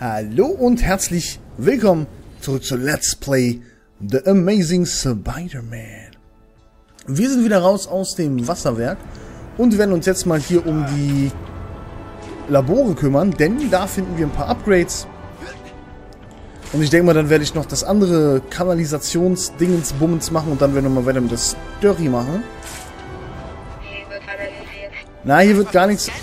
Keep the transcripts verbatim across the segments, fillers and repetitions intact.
Hallo und herzlich willkommen zurück zu Let's Play The Amazing Spider-Man. Wir sind wieder raus aus dem Wasserwerk und werden uns jetzt mal hier um die Labore kümmern, denn da finden wir ein paar Upgrades. Und ich denke mal, dann werde ich noch das andere Kanalisationsdingensbummens machen und dann werden wir mal weiter mit der Story machen. Na, hier wird gar nichts...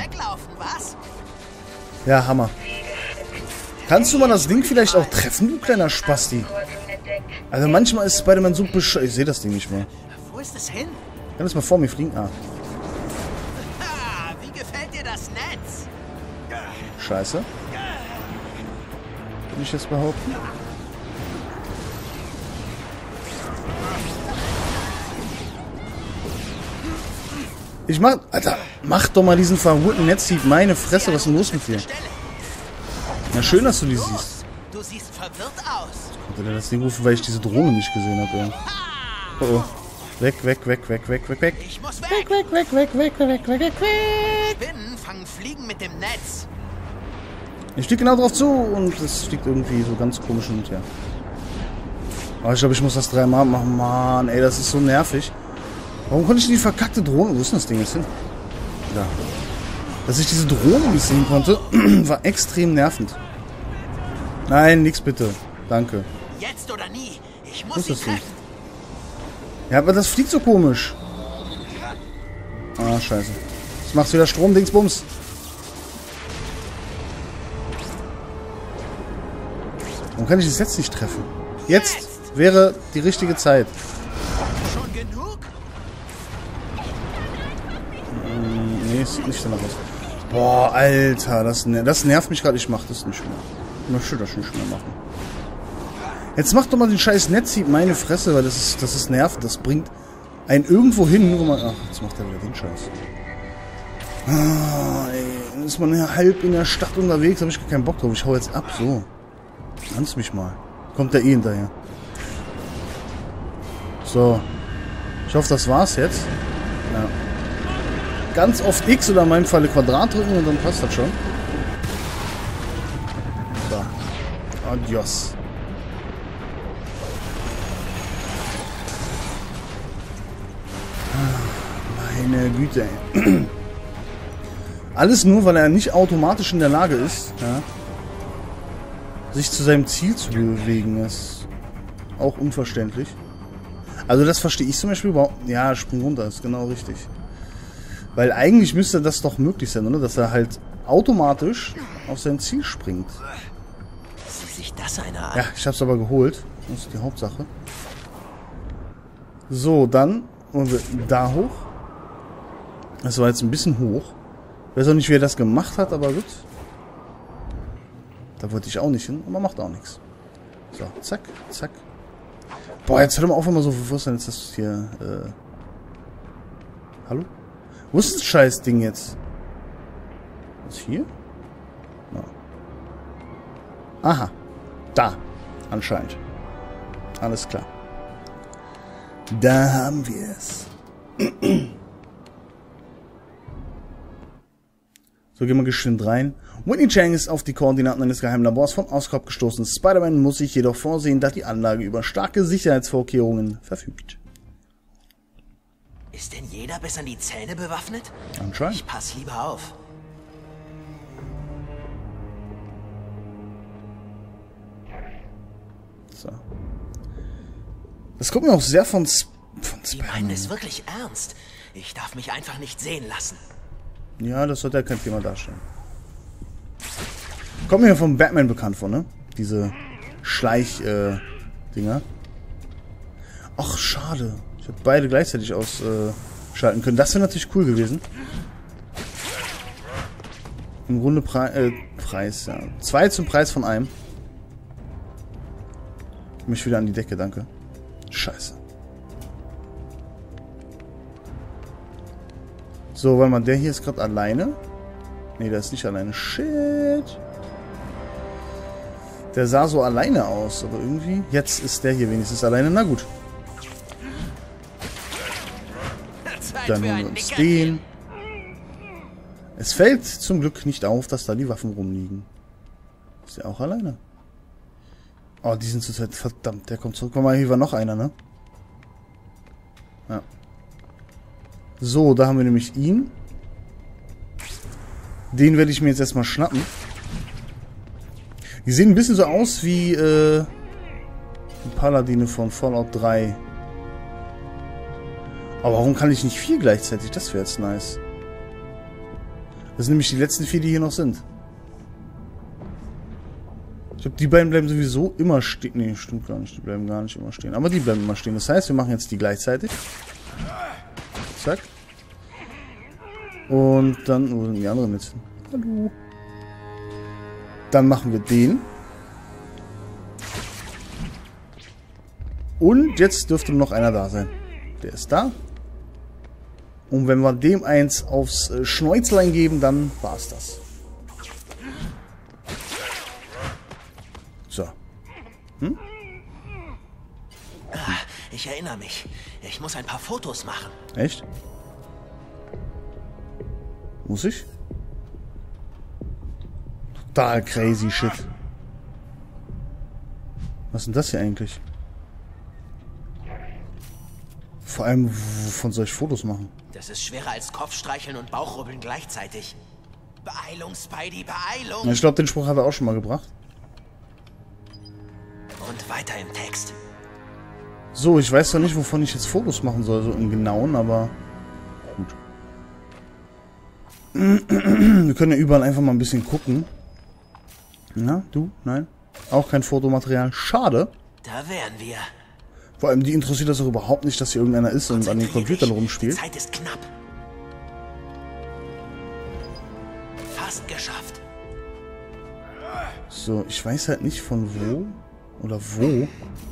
Ja, Hammer. Kannst du mal das Ding vielleicht auch treffen, du kleiner Spasti? Also manchmal ist Spider-Man so besch... Ich sehe das Ding nicht mehr. Wo ist es hin? Kann es mal vor mir fliegen? Ah. Ah, wie gefällt dir das Netz? Scheiße. Würde ich jetzt behaupten? Ich mach... Alter, mach doch mal diesen verhurten Netzhieb. Meine Fresse, was ist denn los mit dir? Na, schön, dass du die siehst. Du siehst verwirrt aus. Ich konnte das Ding rufen, weil ich diese Drohne nicht gesehen habe, ey. Oh oh. Weg, weg, weg, weg, weg, weg, weg. Ich muss Weg, weg. weg, weg, weg, weg, weg, weg, weg, weg. Spinnen fangen Fliegen mit dem Netz. Ich fliege genau drauf zu und es fliegt irgendwie so ganz komisch hin und her. Aber ich glaube, ich muss das dreimal machen. Mann, ey, das ist so nervig. Warum konnte ich die verkackte Drohne... Wo ist denn das Ding jetzt hin? Da. Dass ich diese Drohne nicht sehen konnte, war extrem nervend. Nein, nix bitte. Danke. Jetzt oder nie. Ich muss Wo ist sie das Ding? treffen. Ja, aber das fliegt so komisch. Ah, scheiße. Jetzt macht's wieder Strom, Dingsbums. Warum kann ich das jetzt nicht treffen? Jetzt wäre die richtige Zeit. Schon genug? Nee, es sieht nicht danach aus. Boah, Alter, das, ner das nervt mich gerade. Ich mach das nicht mehr. Ich möchte das nicht mehr machen. Jetzt mach doch mal den scheiß Netzhieb, meine Fresse, weil das ist, das ist nervt. Das bringt einen irgendwo hin, wo man... Ach, jetzt macht er wieder den Scheiß. Ah, ey, dann ist man ja halb in der Stadt unterwegs, habe ich gar keinen Bock drauf. Ich hau jetzt ab, so. Tanz mich mal. Kommt der eh hinterher. So. Ich hoffe, das war's jetzt. Ja. Ganz oft X oder in meinem Falle Quadrat drücken und dann passt das schon. So. Adios. Meine Güte, ey. Alles nur, weil er nicht automatisch in der Lage ist, ja, sich zu seinem Ziel zu bewegen. Das ist auch unverständlich. Also das verstehe ich zum Beispiel überhaupt. Ja, spring runter, ist genau richtig. Weil eigentlich müsste das doch möglich sein, oder? Dass er halt automatisch auf sein Ziel springt. Sieh sich das einer an. Ja, ich hab's aber geholt. Das ist die Hauptsache. So, dann wollen wir da hoch. Das war jetzt ein bisschen hoch. Ich weiß auch nicht, wie er das gemacht hat, aber gut. Da wollte ich auch nicht hin, aber macht auch nichts. So, zack, zack. Boah, jetzt hör doch mal auf, immer so, wo ist denn jetzt das hier, äh... Hallo? Wo ist das scheiß Ding jetzt? Was hier? Ja. Aha. Da. Anscheinend. Alles klar. Da haben wir es. So, gehen wir geschwind rein. Winnie Chang ist auf die Koordinaten eines geheimen Labors vom Auskorb gestoßen. Spider-Man muss sich jedoch vorsehen, dass die Anlage über starke Sicherheitsvorkehrungen verfügt. Ist denn jeder bis an die Zähne bewaffnet? Anscheinend. Ich pass lieber auf. So. Das kommt mir auch sehr von, Sp von Die meinen Spider-Man. es wirklich ernst. Ich darf mich einfach nicht sehen lassen. Ja, das sollte ja kein Thema darstellen. Kommt mir vom Batman bekannt vor, ne? Diese Schleich-Dinger. Äh, Ach, schade. Ich hätte beide gleichzeitig ausschalten äh, können. Das wäre natürlich cool gewesen. Im Grunde Pre äh, Preis, ja. Zwei zum Preis von einem. Ich mich wieder an die Decke, danke. Scheiße. So, warte mal, der hier ist gerade alleine. Ne, der ist nicht alleine. Shit. Der sah so alleine aus, aber irgendwie... Jetzt ist der hier wenigstens alleine. Na gut. Dann holen wir uns den. Es fällt zum Glück nicht auf, dass da die Waffen rumliegen. Ist der auch alleine? Oh, die sind zurzeit... Verdammt, der kommt zurück. Guck mal, hier war noch einer, ne? Ja. So, da haben wir nämlich ihn. Den werde ich mir jetzt erstmal schnappen. Die sehen ein bisschen so aus wie äh, die Paladine von Fallout drei. Aber warum kann ich nicht vier gleichzeitig? Das wäre jetzt nice. Das sind nämlich die letzten vier, die hier noch sind. Ich glaube, die beiden bleiben sowieso immer stehen. Nee, stimmt gar nicht. Die bleiben gar nicht immer stehen. Aber die bleiben immer stehen. Das heißt, wir machen jetzt die gleichzeitig. Zack. Und dann... Wo sind die anderen jetzt? Hallo. Dann machen wir den. Und jetzt dürfte noch einer da sein. Der ist da. Und wenn wir dem eins aufs äh, Schnäuzlein geben, dann war's das. So. Hm? Ich erinnere mich. Ich muss ein paar Fotos machen. Echt? Muss ich? Total crazy shit. Was ist denn das hier eigentlich? Vor allem, wovon soll ich Fotos machen? Das ist schwerer als Kopfstreicheln und Bauchrubbeln gleichzeitig. Beeilung, Spidey, Beeilung! Ich glaube, den Spruch hat er auch schon mal gebracht. Und weiter im Text. So, ich weiß zwar nicht, wovon ich jetzt Fotos machen soll, so im Genauen, aber gut. Wir können ja überall einfach mal ein bisschen gucken. Na, du? Nein? Auch kein Fotomaterial. Schade. Da wären wir. Vor allem, die interessiert das auch überhaupt nicht, dass hier irgendeiner ist und an den Computern rumspielt. Die Zeit ist knapp. Fast geschafft. So, ich weiß halt nicht von wo oder wo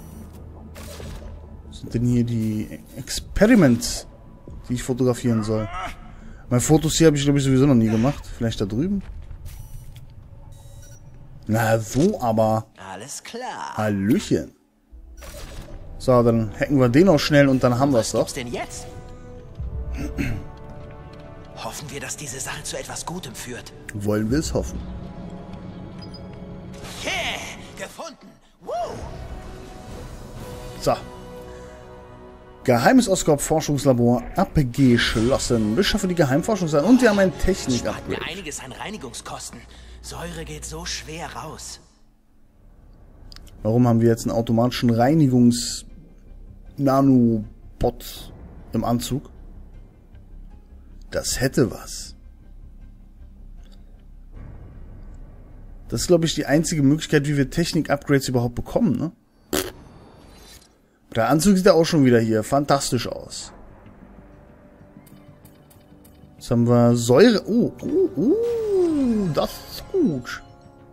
sind denn hier die Experiments, die ich fotografieren soll. Meine Fotos hier habe ich, glaube ich, sowieso noch nie gemacht. Vielleicht da drüben? Na, so aber. Alles klar. Hallöchen. So, dann hacken wir den auch schnell und dann haben wir es doch. Was gibt's denn jetzt? Hoffen wir, dass diese Sache zu etwas Gutem führt. Wollen wir es hoffen. Yeah, gefunden. Woo. So. Geheimes Oscorp-Forschungslabor abgeschlossen. Beschaffe die Geheimforschungssachen und wir haben ein Technik-Upgrade. Spart mir einiges an Reinigungskosten. Säure geht so schwer raus. Warum haben wir jetzt einen automatischen Reinigungs-Nanobot im Anzug? Das hätte was. Das ist, glaube ich, die einzige Möglichkeit, wie wir Technik-Upgrades überhaupt bekommen, ne? Der Anzug sieht ja auch schon wieder hier fantastisch aus. Jetzt haben wir Säure. Oh, oh, oh, das ist gut.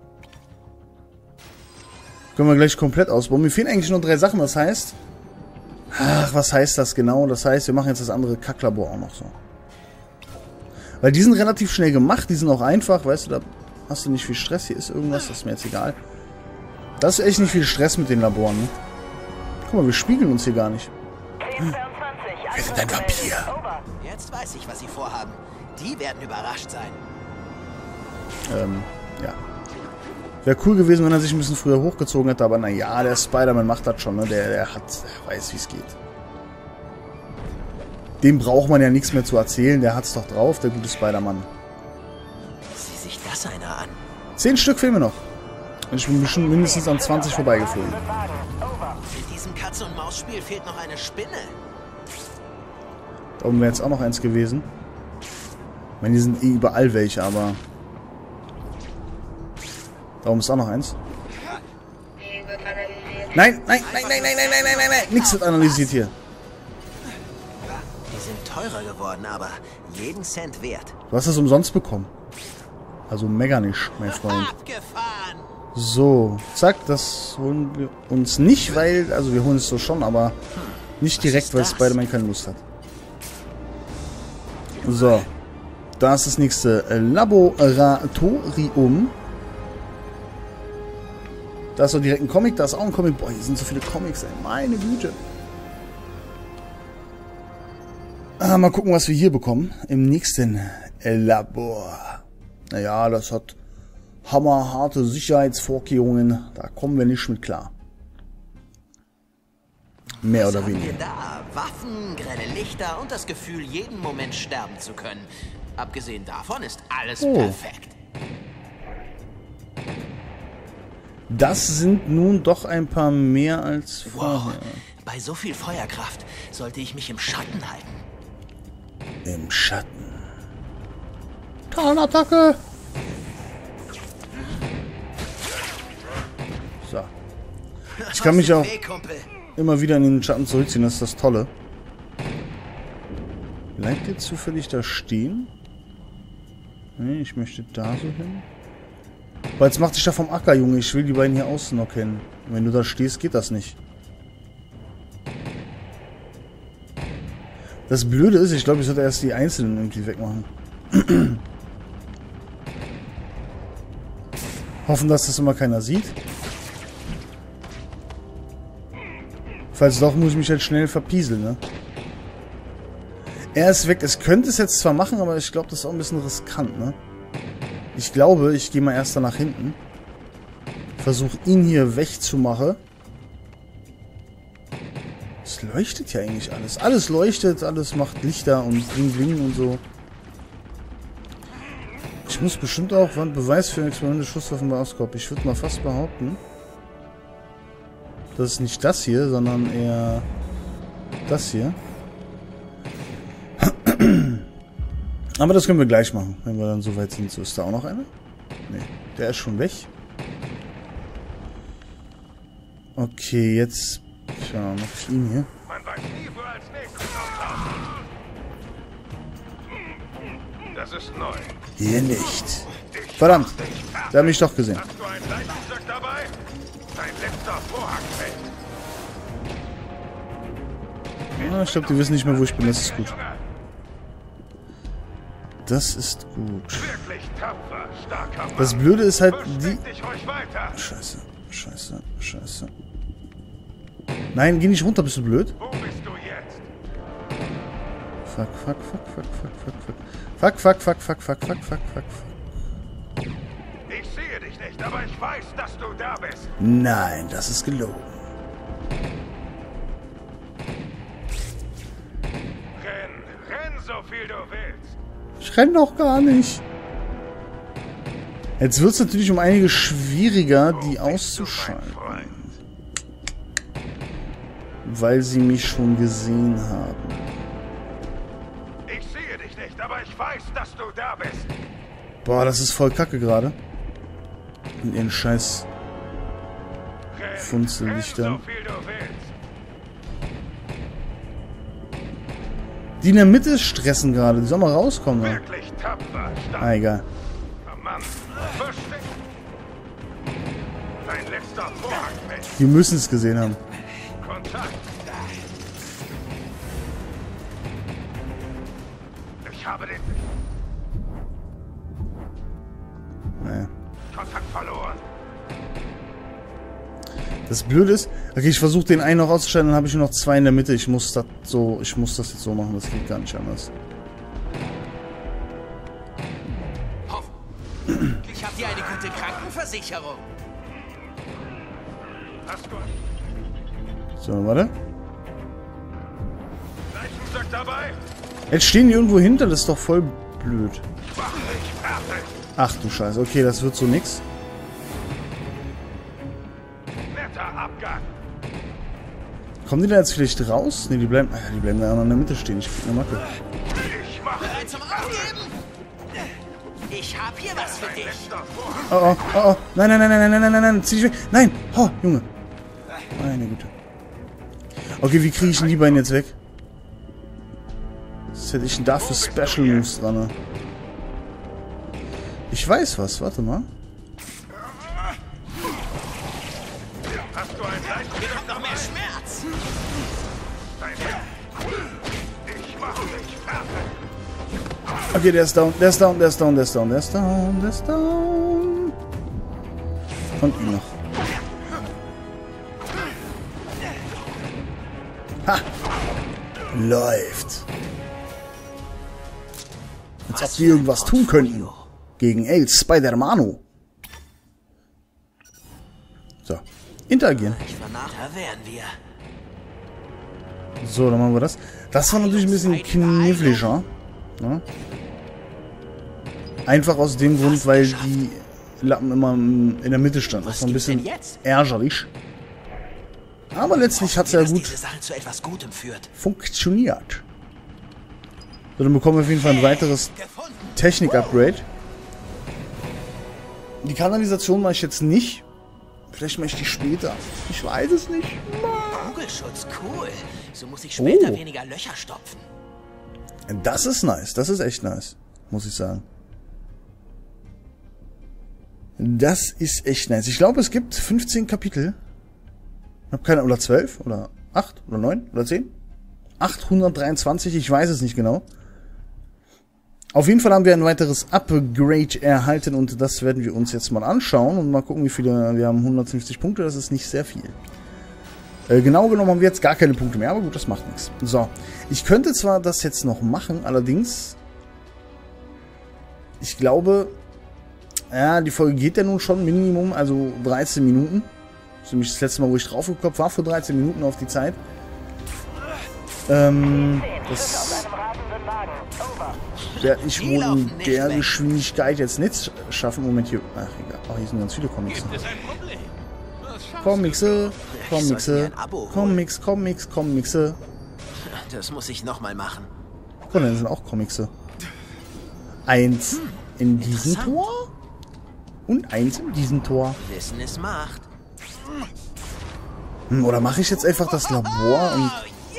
Können wir gleich komplett ausbauen. Mir fehlen eigentlich nur drei Sachen, das heißt... Ach, was heißt das genau? Das heißt, wir machen jetzt das andere Kacklabor auch noch so. Weil die sind relativ schnell gemacht, die sind auch einfach, weißt du, da hast du nicht viel Stress. Hier ist irgendwas, das ist mir jetzt egal. Das ist echt nicht viel Stress mit den Laboren, ne? Guck mal, wir spiegeln uns hier gar nicht. Hm. Wir sind ein Vampir. Jetzt weiß ich, was sie vorhaben. Die werden überrascht sein. Ähm, ja. Wäre cool gewesen, wenn er sich ein bisschen früher hochgezogen hätte, aber naja, der Spider-Man macht das schon, ne? Der, der hat, der weiß, wie es geht. Dem braucht man ja nichts mehr zu erzählen, der hat's doch drauf, der gute Spider-Man. Sieh sich das einer an. Zehn Stück fehlen mir noch. Und ich bin bestimmt mindestens an zwanzig vorbeigeflogen. In diesem Katze-und-Maus-Spiel fehlt noch eine Spinne. Da oben wäre jetzt auch noch eins gewesen. Ich meine, die sind eh überall welche, aber... Da oben ist auch noch eins. Nein, nein, nein, nein, nein, nein, nein, nein, nein, nein. Nichts wird analysiert hier. Die sind teurer geworden, aber jeden Cent wert. Du hast das umsonst bekommen. Also mega nicht, mein Freund. Abgefahren! So, zack, das holen wir uns nicht, weil... Also wir holen es so schon, aber nicht direkt, weil Spider-Man keine Lust hat. So. Da ist das nächste Laboratorium. Da ist doch direkt ein Comic, da ist auch ein Comic. Boah, hier sind so viele Comics, ey. Meine Güte. Ah, mal gucken, was wir hier bekommen. Im nächsten Labor. Naja, das hat hammerharte Sicherheitsvorkehrungen. Da kommen wir nicht mit klar. Mehr Was oder haben weniger. wir da? Waffen, grelle Lichter und das Gefühl, jeden Moment sterben zu können. Abgesehen davon ist alles Oh. perfekt. Das sind nun doch ein paar mehr als Wow, vorher. bei so viel Feuerkraft sollte ich mich im Schatten halten. Im Schatten. Tarnattacke! So. Ich kann mich auch immer wieder in den Schatten zurückziehen, das ist das Tolle. Bleibt jetzt zufällig da stehen? Nee, ich möchte da so hin. Aber jetzt mach dich da vom Acker, Junge. Ich will die beiden hier außen noch kennen. Wenn du da stehst, geht das nicht. Das Blöde ist, ich glaube, ich sollte erst die Einzelnen irgendwie wegmachen. Hoffen, dass das immer keiner sieht. Falls doch, muss ich mich halt schnell verpieseln, ne? Er ist weg. Es könnte es jetzt zwar machen, aber ich glaube, das ist auch ein bisschen riskant, ne? Ich glaube, ich gehe mal erst da nach hinten. Versuche ihn hier wegzumachen. Es leuchtet ja eigentlich alles. Alles leuchtet, alles macht Lichter und bling bling und so. Ich muss bestimmt auch einen Beweis für Experimente Schusswaffen bei Ausgabe. Ich würde mal fast behaupten, das ist nicht das hier, sondern eher das hier. Aber das können wir gleich machen, wenn wir dann so weit sind. So, ist da auch noch einer? Nee, der ist schon weg. Okay, jetzt... Tja, mach ich ihn hier. Man weiß nie, wo als nächstes auftaucht. Das ist neu. Hier nicht. Verdammt, der hat mich doch gesehen. Hast du einen Leichensack dabei? Dein letzter Vorhang fällt. Ah, ich glaube, die wissen nicht mehr, wo ich bin. Das ist gut. Das ist gut. Wirklich tapfer, starker Mann. Das Blöde ist halt die... Versteck dich ruhig weiter. Scheiße, scheiße, scheiße. Nein, geh nicht runter, bist du blöd? Wo bist du jetzt? Fuck, fuck, fuck, fuck, fuck, fuck, fuck. Fuck, fuck, fuck, fuck, fuck, fuck, fuck, fuck. Ich sehe dich nicht, aber ich weiß, dass du da bist. Nein, das ist gelogen. Renn, renn so viel du willst. Ich renn doch gar nicht. Jetzt wird es natürlich um einige schwieriger, die auszuschalten. Weil sie mich schon gesehen haben. Ich sehe dich nicht, aber ich weiß, dass du da bist. Boah, das ist voll kacke gerade. Mit ihren scheiß Renn, Funzellichtern. renn so viel du willst. Die in der Mitte stressen gerade. Die soll mal rauskommen. Ja. Wirklich tapfer, stark. Ah, egal. Mann, versteck. Dein letzter Vorhang fällt. Die müssen es gesehen haben. Kontakt. Ich habe den Naja. Kontakt verloren. Das Blöde ist, okay, ich versuche den einen noch auszuschalten, dann habe ich nur noch zwei in der Mitte. Ich muss das so, ich muss das jetzt so machen, das geht gar nicht anders. Ich habe hier eine gute Krankenversicherung. Hast du So, warte. Leichensack dabei? Jetzt stehen die irgendwo hinter, das ist doch voll blöd. Mach dich fertig. Ach du Scheiße, okay, das wird so nix. Netter Abgang. Kommen die da jetzt vielleicht raus? Ne, die bleiben, ah, die bleiben da noch in der Mitte stehen. Ich krieg eine Macke. Ich mach Bereit dich zum fertig. Aufgeben? Ich habe hier was für Dein dich. letzter Vorhang. Oh, oh, oh, oh. Nein, nein, nein, nein, nein, nein, nein, nein, zieh dich weg. Nein. Oh, Junge. Meine Güte. Okay, wie kriege ich denn die beiden jetzt weg? Was hätte ich denn da für Special Moves dran? Ne? Ich weiß was, warte mal. Hast du einen Leichensack Noch mehr Schmerz. Dein Ich mach dich fertig. Okay, der ist down, der ist down, der ist down, der ist down, der ist down, der ist down. Und ihn noch. Ha! Läuft. Als ob wir irgendwas tun könnten. Gegen El Spider-Mano. So. Interagieren. Ich vernach, da wären wir. So, dann machen wir das. Das war natürlich ein bisschen kniffliger. Ne? Einfach aus dem Grund, weil die Lappen immer in der Mitte standen. Das war ein bisschen ärgerlich. Aber letztlich hat es ja gut funktioniert. So, dann bekommen wir auf jeden Fall ein weiteres Technik-Upgrade. Die Kanalisation mache ich jetzt nicht. Vielleicht mache ich die später. Ich weiß es nicht. Kugelschutz, cool. So muss ich später Oh. weniger Löcher stopfen. Das ist nice. Das ist echt nice. Muss ich sagen. Das ist echt nice. Ich glaube, es gibt fünfzehn Kapitel. Ich habe keine, oder zwölf, oder acht, oder neun, oder zehn? achthundertdreiundzwanzig, ich weiß es nicht genau. Auf jeden Fall haben wir ein weiteres Upgrade erhalten und das werden wir uns jetzt mal anschauen und mal gucken, wie viele, wir haben hundertfünfzig Punkte, das ist nicht sehr viel. Äh, genau genommen haben wir jetzt gar keine Punkte mehr, aber gut, das macht nichts. So, ich könnte zwar das jetzt noch machen, allerdings, ich glaube, ja, die Folge geht ja nun schon Minimum, also dreizehn Minuten. Das ist nämlich das letzte Mal, wo ich drauf gekommen war, für dreizehn Minuten auf die Zeit. Ähm, das werde ich wohl in der Geschwindigkeit jetzt nicht schaffen. Moment, hier. Ach, egal. Ach, hier sind ganz viele Comics. Comics, Comics, Comics, Comics, Comics. Das muss ich nochmal machen. Guck mal, das sind auch Comics. Eins in diesem Tor und eins in diesem Tor. Wissen ist Macht. Hm, oder mache ich jetzt einfach das Labor und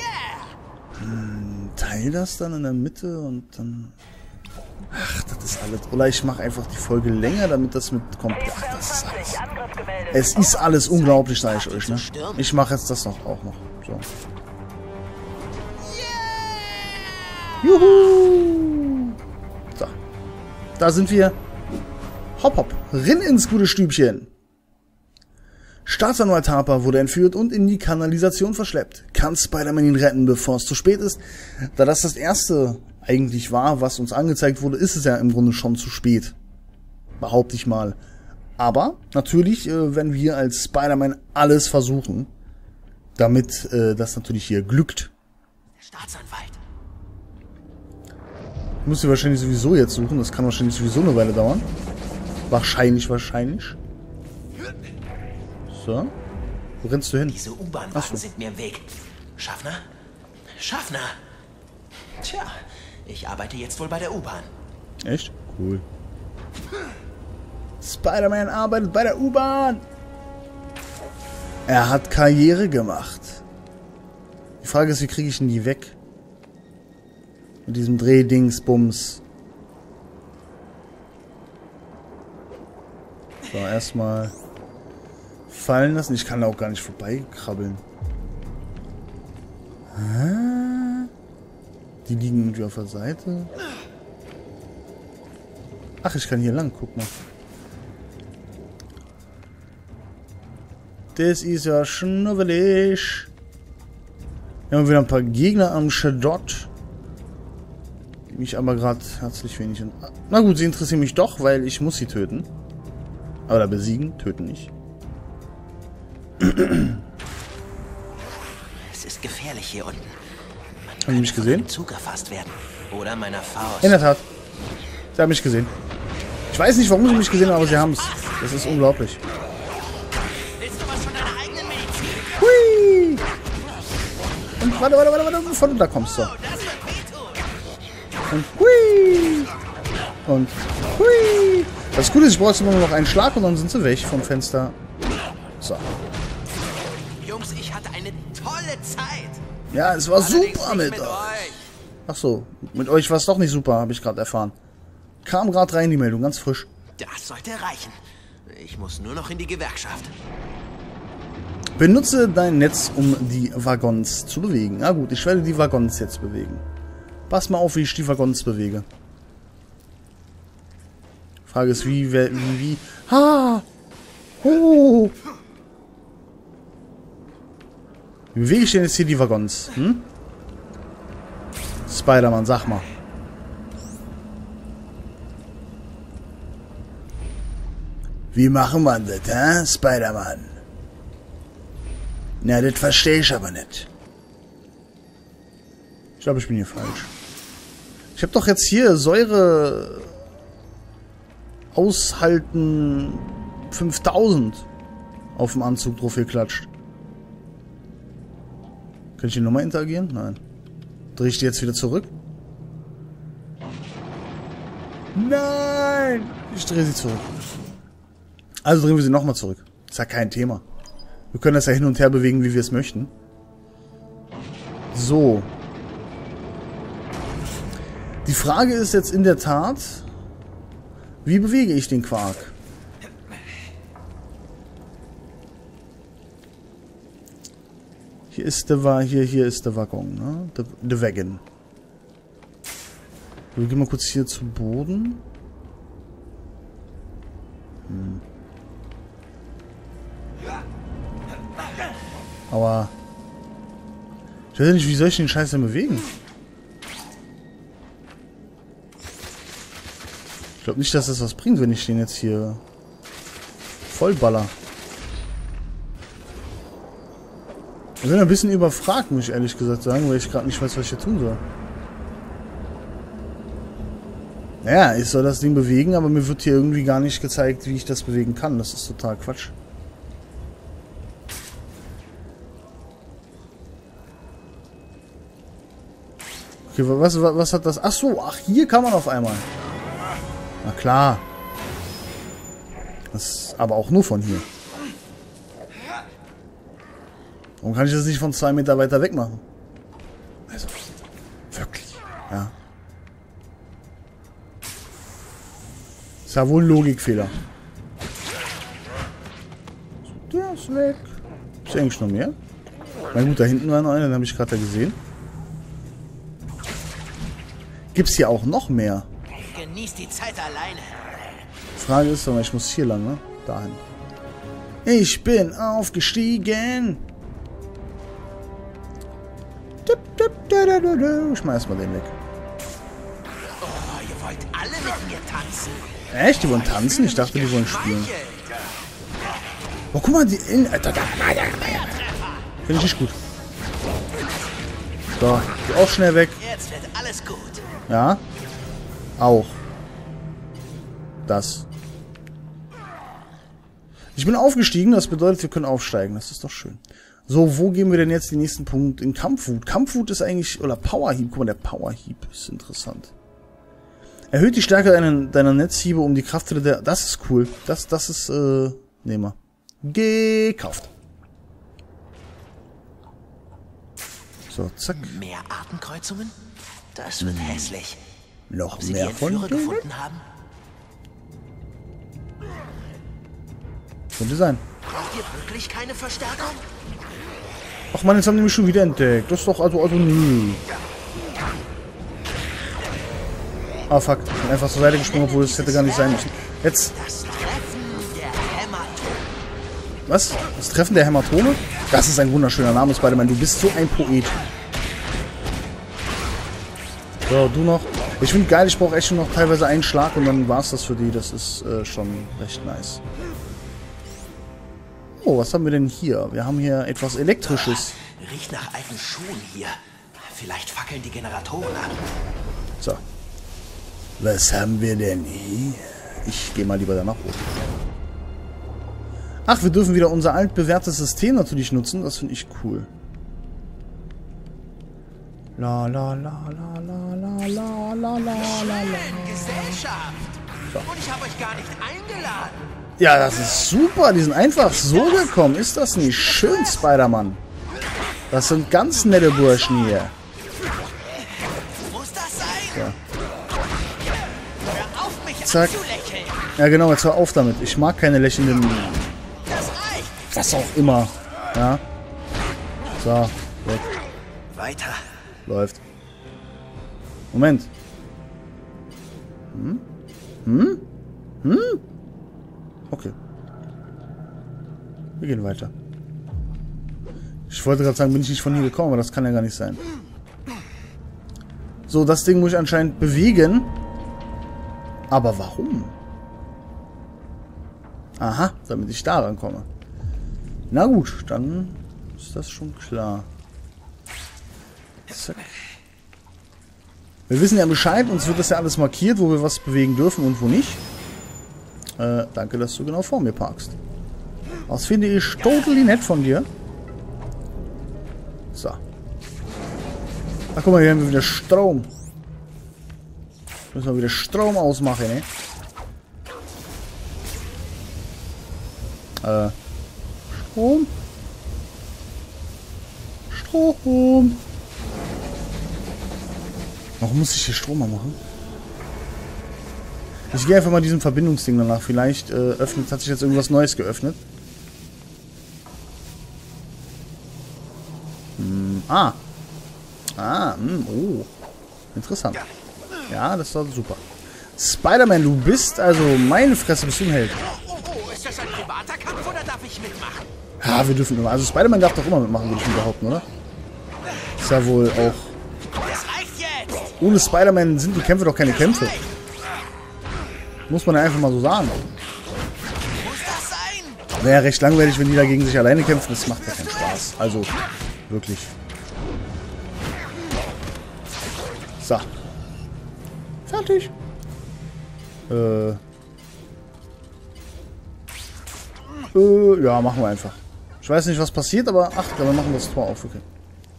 hm, teile das dann in der Mitte und dann... Ach, das ist alles... Oder ich mache einfach die Folge länger, damit das mitkommt. Ach, das ist alles... Es ist alles unglaublich, sage ich euch, ne? Ich mache jetzt das noch auch noch. So. Juhu! So. Da sind wir. Hopp, hopp. Rin ins gute Stübchen. Staatsanwalt Harper wurde entführt und in die Kanalisation verschleppt. Kann Spider-Man ihn retten, bevor es zu spät ist? Da das das erste eigentlich war, was uns angezeigt wurde, ist es ja im Grunde schon zu spät. Behaupte ich mal. Aber natürlich äh, werden wir als Spider-Man alles versuchen, damit äh, das natürlich hier glückt. Der Staatsanwalt. Ich muss sie wahrscheinlich sowieso jetzt suchen. Das kann wahrscheinlich sowieso eine Weile dauern. Wahrscheinlich, wahrscheinlich. So. Wo rennst du hin? Diese U-Bahn-Wagen sind mir im Weg. Schaffner? Schaffner! Tja, ich arbeite jetzt wohl bei der U-Bahn. Echt? Cool. Spider-Man arbeitet bei der U-Bahn. Er hat Karriere gemacht. Die Frage ist, wie kriege ich denn die weg? Mit diesem Drehdingsbums. So, erstmal fallen lassen. Ich kann da auch gar nicht vorbeikrabbeln. Hä? Die liegen irgendwie auf der Seite. Ach, ich kann hier lang. Guck mal. Das ist ja schnubbelig. Wir haben wieder ein paar Gegner am Shadot. Die mich aber gerade herzlich wenig... Na gut, sie interessieren mich doch, weil ich muss sie töten. Oder besiegen, töten nicht. Es ist gefährlich hier unten. Haben Sie mich gesehen? Zug erfasst werden. Oder meiner Faust. In der Tat. Sie haben mich gesehen. Ich weiß nicht, warum Sie mich gesehen haben, aber Sie haben es. Das ist unglaublich. Willst du was von deiner eigenen Medizin? Hui! Und warte, warte, warte, warte, von da kommst du. Oh, das wird wehtun. Und hui! Und hui! Das Gute ist, ich brauche jetzt nur noch einen Schlag und dann sind sie weg vom Fenster. So. Jungs, ich hatte eine tolle Zeit. Ja, es war Allerdings super nicht mit mit euch. euch. Ach so, mit euch war es doch nicht super, habe ich gerade erfahren. Kam gerade rein die Meldung, ganz frisch. Das sollte reichen. Ich muss nur noch in die Gewerkschaft. Benutze dein Netz, um die Waggons zu bewegen. Na gut, ich werde die Waggons jetzt bewegen. Pass mal auf, wie ich die Waggons bewege. Frage ist, wie, wie, wie... Ha! Oh! Wie bewege ich denn jetzt hier die Waggons? Hm? Spider-Man, sag mal. Wie machen wir das, hä? Spider-Man? Na, das verstehe ich aber nicht. Ich glaube, ich bin hier falsch. Ich habe doch jetzt hier Säure aushalten fünftausend auf dem Anzug drauf geklatscht. Kann ich hier nochmal interagieren? Nein. Drehe ich die jetzt wieder zurück? Nein! Ich drehe sie zurück. Also drehen wir sie nochmal zurück. Ist ja kein Thema. Wir können das ja hin und her bewegen, wie wir es möchten. So. Die Frage ist jetzt in der Tat, wie bewege ich den Quark? Hier ist der Wa hier hier ist der Waggon, ne? Der, der Wagon. Wir gehen mal kurz hier zu Boden. Hm. Aber ich weiß nicht, wie soll ich den Scheiß denn bewegen? Ich glaube nicht, dass das was bringt, wenn ich den jetzt hier vollballer. Ich bin ein bisschen überfragt, muss ich ehrlich gesagt sagen, weil ich gerade nicht weiß, was ich hier tun soll. Naja, ich soll das Ding bewegen, aber mir wird hier irgendwie gar nicht gezeigt, wie ich das bewegen kann. Das ist total Quatsch. Okay, was, was, was hat das? Ach so, ach, hier kann man auf einmal. Na klar. Das ist aber auch nur von hier. Warum kann ich das nicht von zwei Meter weiter weg machen? Also, wirklich. Ja. Ist ja wohl ein Logikfehler. Der ist weg. Ist eigentlich noch mehr? Na gut, da hinten war noch einer, den habe ich gerade gesehen. Gibt's hier auch noch mehr? Genieß die Zeit alleine. Frage ist aber, ich muss hier lang, ne? Dahin. Ich bin aufgestiegen. Ich schmeiß mal den weg. Oh, ihr wollt alle mit mir tanzen. Echt? Die wollen tanzen? Ich dachte, die wollen spielen. Oh, guck mal, die... In Finde ich nicht gut. So, geh auch schnell weg. Jetzt wird alles gut. Ja. Auch. Das. Ich bin aufgestiegen, das bedeutet, wir können aufsteigen. Das ist doch schön. So, wo gehen wir denn jetzt den nächsten Punkt? In Kampfwut. Kampfwut ist eigentlich... Oder Powerhieb. Guck mal, der Powerhieb ist interessant. Erhöht die Stärke deiner, deiner Netzhiebe um die Kraft der... Das ist cool. Das, das ist... Äh, nehmen wir. Gekauft. So, zack. Mehr Artenkreuzungen? Das wird hässlich. Noch Ob Sie mehr die von Entführer denen? gefunden haben? Könnte sein. Braucht ihr wirklich keine Verstärkung? Ach man, jetzt haben die mich schon wieder entdeckt. Das ist doch also... also nö. Ah, fuck. Ich bin einfach zur Seite gesprungen, obwohl es hätte gar nicht sein müssen. Jetzt... Das Treffen der Hämatome. Was? Das Treffen der Hämatome? Das ist ein wunderschöner Name, Spider-Man. Du bist so ein Poet. So, du noch. Ich finde geil, ich brauche echt nur noch teilweise einen Schlag und dann war es das für die. Das ist äh, schon recht nice. Oh, was haben wir denn hier? Wir haben hier etwas Elektrisches. Riecht nach alten Schuhen hier. Vielleicht fackeln die Generatoren an. So. Was haben wir denn hier? Ich gehe mal lieber da nach oben. Ach, wir dürfen wieder unser altbewährtes System natürlich nutzen. Das finde ich cool. La la la la la la la la la la la. Gesellschaft. Und ich habe euch gar nicht eingeladen. Ja, das ist super. Die sind einfach so gekommen. Ist das nicht schön, Spider-Man? Das sind ganz nette Burschen hier. Muss das sein? Ja. Hör auf, mich Zack. anzulächeln. Ja, genau. Jetzt hör auf damit. Ich mag keine lächelnden... Das reicht. Was auch immer. Ja. So. Weg. Weiter. Läuft. Moment. Hm? Hm? Hm? Okay. Wir gehen weiter. Ich wollte gerade sagen, bin ich nicht von hier gekommen, aber das kann ja gar nicht sein. So, das Ding muss ich anscheinend bewegen. Aber warum? Aha, damit ich da rankomme. Na gut, dann Ist das schon klar? Zack. Wir wissen ja Bescheid, uns wird das ja alles markiert, wo wir was bewegen dürfen und wo nicht. Äh, danke, dass du genau vor mir parkst. Das finde ich totally nett von dir. So. Ach, guck mal, hier haben wir wieder Strom. Müssen wir wieder Strom ausmachen, ne? Äh. Strom. Strom. Warum muss ich hier Strom machen? Ich gehe einfach mal diesem Verbindungsding danach. Vielleicht äh, öffnet, hat sich jetzt irgendwas Neues geöffnet. Hm, ah. Ah, mh, oh. Interessant. Ja, das war super. Spider-Man, du bist also... Meine Fresse, bist du ein Held. Oh, oh, oh, ist das ein privater Kampf oder darf ich mitmachen? Ja, wir dürfen immer... Also Spider-Man darf doch immer mitmachen, würde ich mir behaupten, oder? Ist ja wohl auch... Das reicht jetzt! Ohne Spider-Man sind die Kämpfe doch keine Kämpfe. Muss man ja einfach mal so sagen. Muss das sein? Wäre ja recht langweilig, wenn die da gegen sich alleine kämpfen. Das macht ja keinen Spaß. Also, wirklich. So. Fertig. Äh. Äh, ja, machen wir einfach. Ich weiß nicht, was passiert, aber ach, wir machen das Tor auf. Okay.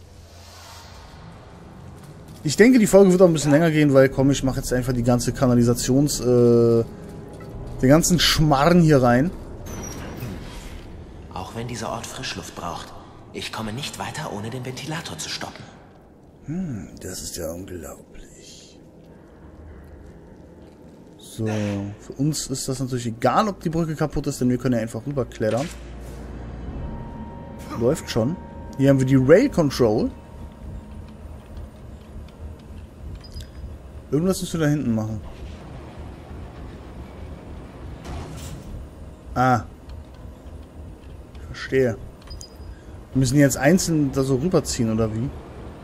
Ich denke, die Folge wird auch ein bisschen länger gehen, weil, komm, ich mache jetzt einfach die ganze Kanalisations... Äh, den ganzen Schmarrn hier rein. Auch wenn dieser Ort Frischluft braucht. Ich komme nicht weiter, ohne den Ventilator zu stoppen. Hm, das ist ja unglaublich. So, für uns ist das natürlich egal, ob die Brücke kaputt ist, denn wir können ja einfach rüberklettern. Läuft schon. Hier haben wir die Rail Control. Irgendwas müssen wir da hinten machen. Ah. Ich verstehe. Wir müssen jetzt einzeln da so rüberziehen, oder wie?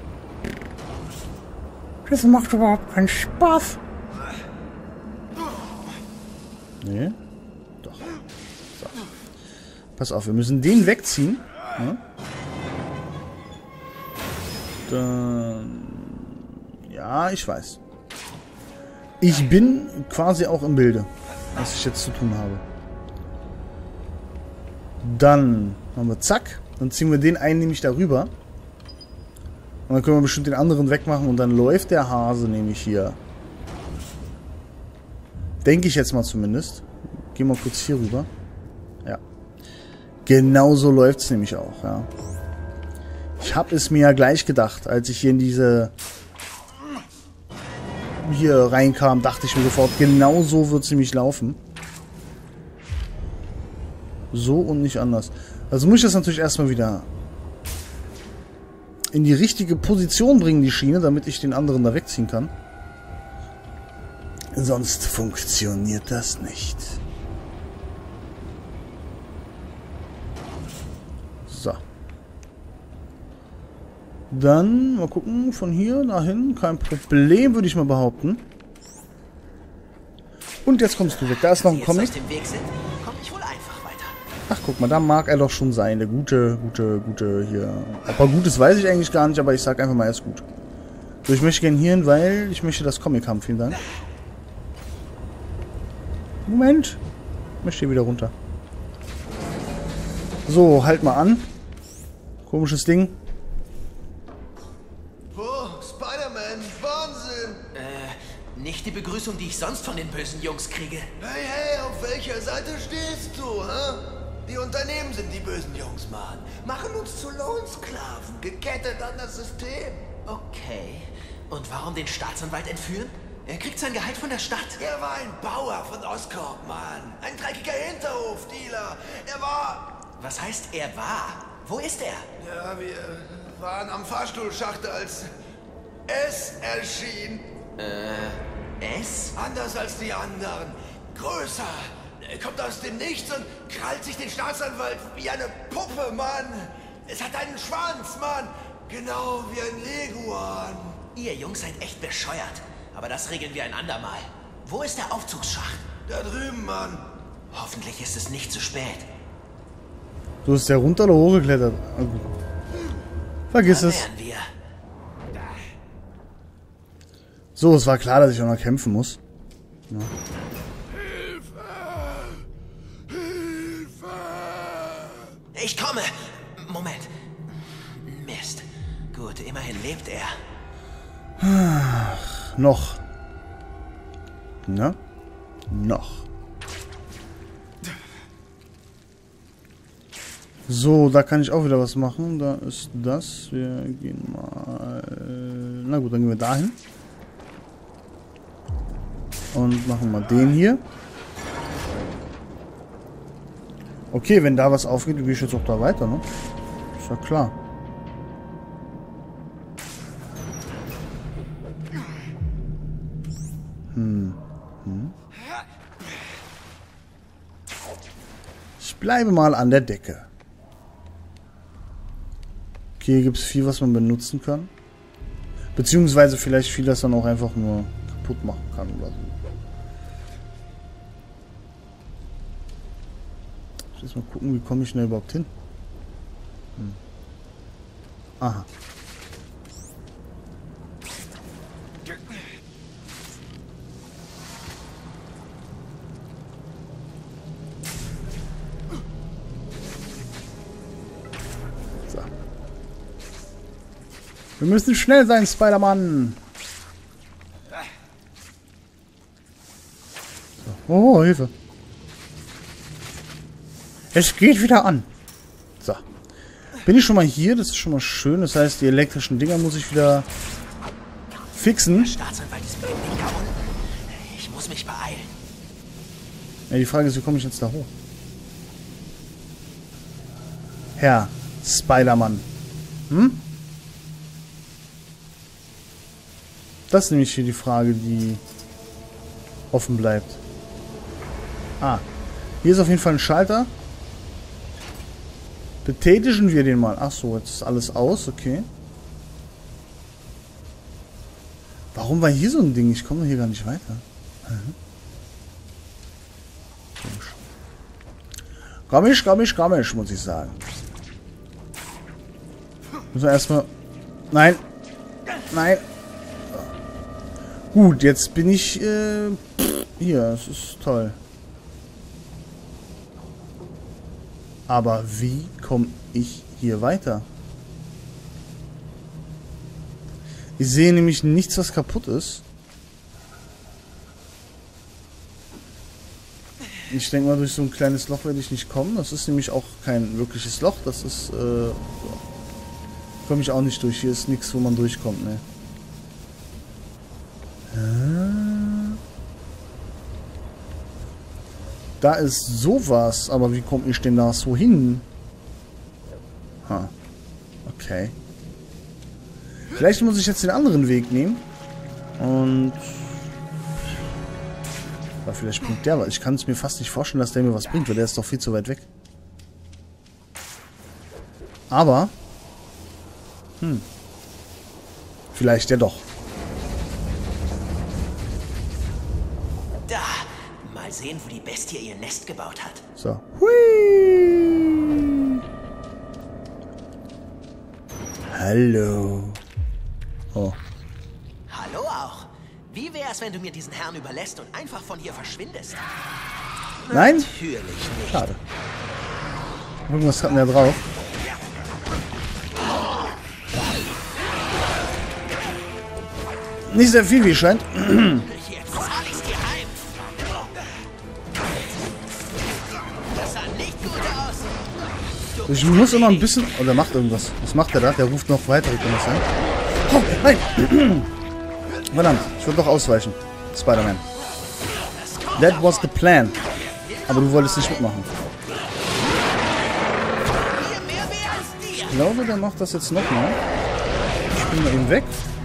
Das macht überhaupt keinen Spaß. Nee. Doch. So. Pass auf, wir müssen den wegziehen. Ja. Dann... Ja, ich weiß. Ich bin quasi auch im Bilde, was ich jetzt zu tun habe. Dann machen wir zack. Dann ziehen wir den einen nämlich darüber. Und dann können wir bestimmt den anderen wegmachen. Und dann läuft der Hase nämlich hier. Denke ich jetzt mal zumindest. Gehen wir kurz hier rüber. Ja. Genau so läuft es nämlich auch. Ja. Ich habe es mir ja gleich gedacht, als ich hier in diese... hier reinkam, dachte ich mir sofort, genau so wird es nämlich laufen. So und nicht anders. Also muss ich das natürlich erstmal wieder in die richtige Position bringen, die Schiene, damit ich den anderen da wegziehen kann. Sonst funktioniert das nicht. So. Dann mal gucken, von hier nach hin, kein Problem, würde ich mal behaupten. Und jetzt kommst du weg. Da ist noch ein Comic. Ach, guck mal, da mag er doch schon sein. Der gute, gute, gute hier. Ob er gut ist, weiß ich eigentlich gar nicht, aber ich sag einfach mal, er ist gut. So, ich möchte gerne hier hin, weil ich möchte das Comic haben. Vielen Dank. Moment. Ich möchte hier wieder runter. So, halt mal an. Komisches Ding. Oh, Spider-Man, Wahnsinn! Äh, nicht die Begrüßung, die ich sonst von den bösen Jungs kriege. Hey, hey, auf welcher Seite stehst du, hä? Die Unternehmen sind die bösen Jungs, Mann. Machen uns zu Lohnsklaven, gekettet an das System. Okay. Und warum den Staatsanwalt entführen? Er kriegt sein Gehalt von der Stadt. Er war ein Bauer von Oscorp, Mann. Ein dreckiger Hinterhofdealer. Er war... Was heißt, er war? Wo ist er? Ja, wir waren am Fahrstuhlschacht, als es erschien. Äh, es? Anders als die anderen. Größer. Er kommt aus dem Nichts und krallt sich den Staatsanwalt wie eine Puppe, Mann. Es hat einen Schwanz, Mann. Genau wie ein Leguan. Ihr Jungs seid echt bescheuert. Aber das regeln wir ein andermal. Wo ist der Aufzugsschacht? Da drüben, Mann. Hoffentlich ist es nicht zu spät. Du bist ja runter oder hochgeklettert? Vergiss Da es. wären wir. So, es war klar, dass ich auch noch kämpfen muss. Ja. Ich komme. Moment. Mist. Gut, immerhin lebt er. Noch. Na? Noch. So, da kann ich auch wieder was machen. Da ist das. Wir gehen mal... Na gut, dann gehen wir dahin. Und machen mal den hier. Okay, wenn da was aufgeht, gehe ich jetzt auch da weiter, ne? Ist ja klar. Hm. Hm. Ich bleibe mal an der Decke. Okay, gibt es viel, was man benutzen kann. Beziehungsweise vielleicht viel, das dann auch einfach nur kaputt machen kann oder so. Ich muss mal gucken, wie komme ich denn überhaupt hin? Hm. Aha. So. Wir müssen schnell sein, Spider-Man. So. Oh, Hilfe. Es geht wieder an. So. Bin ich schon mal hier? Das ist schon mal schön. Das heißt, die elektrischen Dinger muss ich wieder fixen. Der Staatsanwalt ist bestimmt nicht da unten. Ich muss mich beeilen. Ja, die Frage ist, wie komme ich jetzt da hoch? Herr Spider-Man. Hm? Das ist nämlich hier die Frage, die offen bleibt. Ah. Hier ist auf jeden Fall ein Schalter. Betätigen wir den mal. Ach so, jetzt ist alles aus. Okay. Warum war hier so ein Ding? Ich komme hier gar nicht weiter. Mhm. Komisch, komisch, komisch, muss ich sagen. Müssen wir erstmal... Nein. Nein. Gut, jetzt bin ich... Äh, hier, das ist toll. Aber wie komme ich hier weiter? Ich sehe nämlich nichts, was kaputt ist. Ich denke mal, durch so ein kleines Loch werde ich nicht kommen. Das ist nämlich auch kein wirkliches Loch. Das ist, äh... komme ich auch nicht durch. Hier ist nichts, wo man durchkommt, ne? Da ist sowas, aber wie komme ich denn da so hin? Ha. Okay. Vielleicht muss ich jetzt den anderen Weg nehmen. Und... Aber vielleicht bringt der was. Ich kann es mir fast nicht vorstellen, dass der mir was bringt, weil der ist doch viel zu weit weg. Aber... Hm. Vielleicht ja doch. Da. Mal sehen, wo die Bestie ihr Nest gebaut hat. So. Hui. Hallo. Oh. Hallo auch. Wie wär's, wenn du mir diesen Herrn überlässt und einfach von hier verschwindest? Nein? Natürlich nicht. Schade. Irgendwas hatten wir drauf. Nicht sehr viel, wie es scheint. Jetzt zahl ich's dir heim. Das sah nicht gut aus. Ich muss immer ein bisschen... Oh, der macht irgendwas. Was macht der da? Der ruft noch weiter. Wie kann das sein? Oh, nein! Verdammt, ich wollte doch ausweichen. Spider-Man. That was the plan. Aber du wolltest nicht mitmachen. Ich glaube, der macht das jetzt nochmal. Ich bin mal eben weg.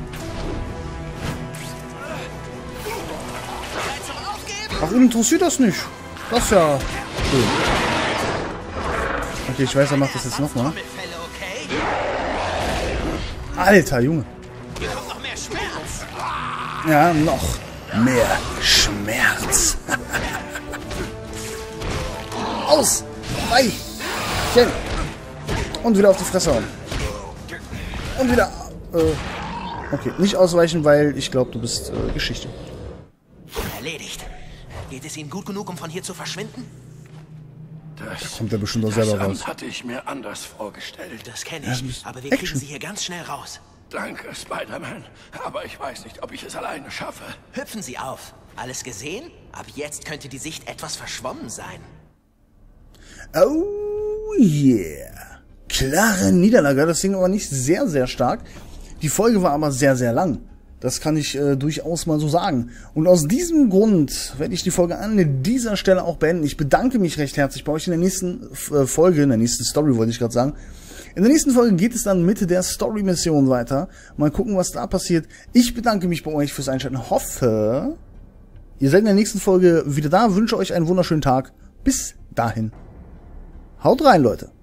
Ach, ihn interessiert das nicht. Das ist ja schön. Okay, ich weiß, er macht das jetzt nochmal. Alter, Junge. Hier kommt noch mehr Schmerz. Ja, noch mehr Schmerz. Aus! Weichen! Und wieder auf die Fresse hauen. Und wieder... Äh, okay, nicht ausweichen, weil ich glaube, du bist äh, Geschichte. Erledigt. Geht es Ihnen gut genug, um von hier zu verschwinden? Das, Kommt er bestimmt auch das selber Amt raus. hatte ich mir anders vorgestellt. Das kenne Ja, ich, das ist aber wir Action. kriegen Sie hier ganz schnell raus. Danke, Spider-Man. Aber ich weiß nicht, ob ich es alleine schaffe. Hüpfen Sie auf. Alles gesehen? Ab jetzt könnte die Sicht etwas verschwommen sein. Oh yeah. Klare Niederlage. Das ging aber nicht sehr, sehr stark. Die Folge war aber sehr, sehr lang. Das kann ich äh, durchaus mal so sagen. Und aus diesem Grund werde ich die Folge an dieser Stelle auch beenden. Ich bedanke mich recht herzlich bei euch in der nächsten äh, Folge, in der nächsten Story wollte ich gerade sagen. In der nächsten Folge geht es dann mit der Story-Mission weiter. Mal gucken, was da passiert. Ich bedanke mich bei euch fürs Einschalten. Hoffe, ihr seid in der nächsten Folge wieder da. Wünsche euch einen wunderschönen Tag. Bis dahin. Haut rein, Leute.